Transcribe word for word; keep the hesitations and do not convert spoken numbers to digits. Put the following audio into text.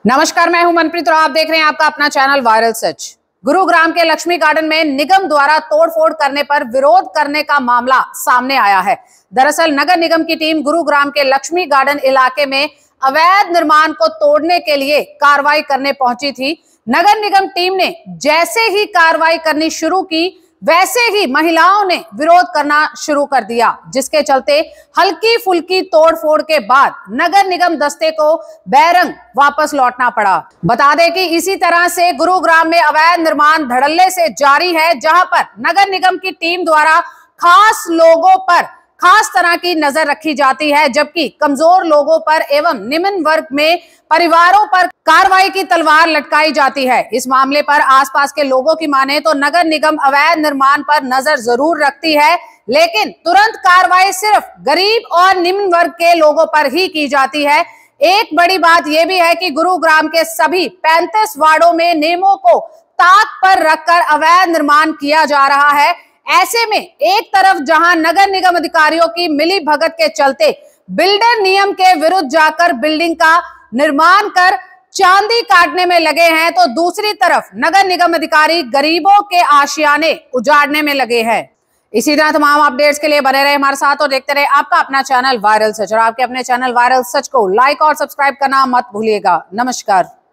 नमस्कार, मैं हूं मनप्रीत और आप देख रहे हैं आपका अपना चैनल वायरल सच। गुरुग्राम के लक्ष्मी गार्डन में निगम द्वारा तोड़फोड़ करने पर विरोध करने का मामला सामने आया है। दरअसल नगर निगम की टीम गुरुग्राम के लक्ष्मी गार्डन इलाके में अवैध निर्माण को तोड़ने के लिए कार्रवाई करने पहुंची थी। नगर निगम टीम ने जैसे ही कार्रवाई करनी शुरू की वैसे ही महिलाओं ने विरोध करना शुरू कर दिया, जिसके चलते हल्की फुल्की तोड़फोड़ के बाद नगर निगम दस्ते को बैरंग वापस लौटना पड़ा। बता दें कि इसी तरह से गुरुग्राम में अवैध निर्माण धड़ल्ले से जारी है, जहां पर नगर निगम की टीम द्वारा खास लोगों पर खास तरह की नजर रखी जाती है, जबकि कमजोर लोगों पर एवं निम्न वर्ग में परिवारों पर कार्रवाई की तलवार लटकाई जाती है। इस मामले पर आसपास के लोगों की माने तो नगर निगम अवैध निर्माण पर नजर जरूर रखती है, लेकिन तुरंत कार्रवाई सिर्फ गरीब और निम्न वर्ग के लोगों पर ही की जाती है। एक बड़ी बात यह भी है कि गुरुग्राम के सभी पैंतीस वार्डों में नियमों को ताक पर रखकर अवैध निर्माण किया जा रहा है। ऐसे में एक तरफ जहां नगर निगम अधिकारियों की मिली भगत के चलते बिल्डर नियम के विरुद्ध जाकर बिल्डिंग का निर्माण कर चांदी काटने में लगे हैं, तो दूसरी तरफ नगर निगम अधिकारी गरीबों के आशियाने उजाड़ने में लगे हैं। इसी तरह तमाम अपडेट्स के लिए बने रहे हमारे साथ और देखते रहे आपका अपना चैनल वायरल सच। और आपके अपने चैनल वायरल सच को लाइक और सब्सक्राइब करना मत भूलिएगा। नमस्कार।